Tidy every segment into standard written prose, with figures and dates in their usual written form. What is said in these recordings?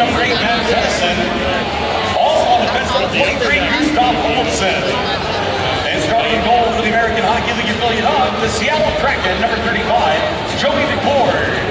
number 8, Matt Tennyson. Also on the bench, number 23, Gustav Olsen. And starting in goal for the American Hockey League affiliate of the Seattle Kraken, number 35, Joey McCord.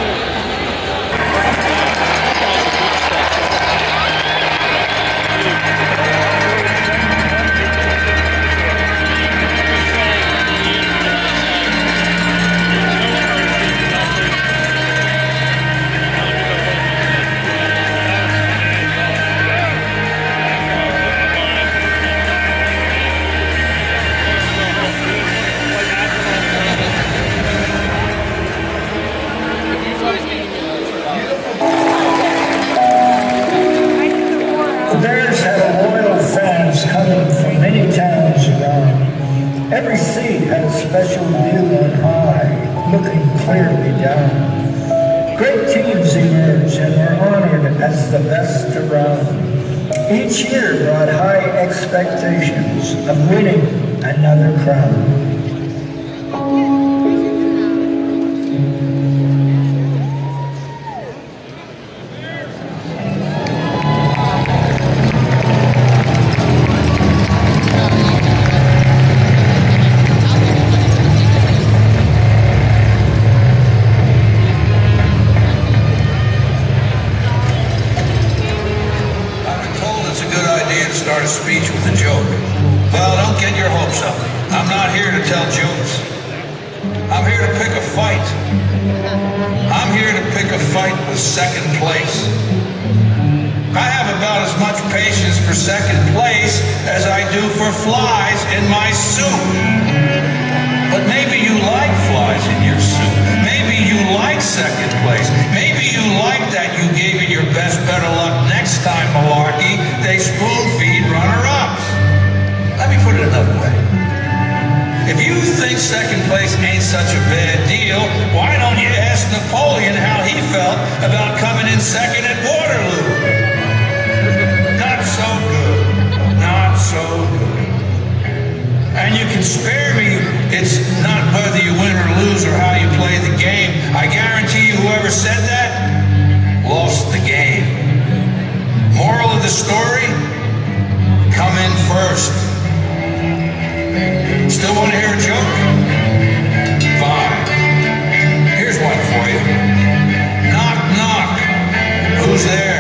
Every seat had a special view on high, looking clearly down. Great teams emerged and were honored as the best around. Each year brought high expectations of winning another crown. Start a speech with a joke. Well, don't get your hopes up. I'm not here to tell jokes. I'm here to pick a fight. I'm here to pick a fight with second place. I have about as much patience for second place as I do for flies in my soup. But maybe you like flies in your soup. Maybe you like second place. Maybe you like that you gave it your best, better luck next time, malarkey. They spoon-feed runner-ups. Let me put it another way. If you think second place ain't such a bad deal, why don't you ask Napoleon how he felt about coming in second at Waterloo? Not so good. Not so good. And you can spare me, it's not whether you win or lose or how you play the game. I guarantee you whoever said that lost the game. Moral of the story, come in first. Still want to hear a joke? Fine. Here's one for you. Knock, knock. Who's there?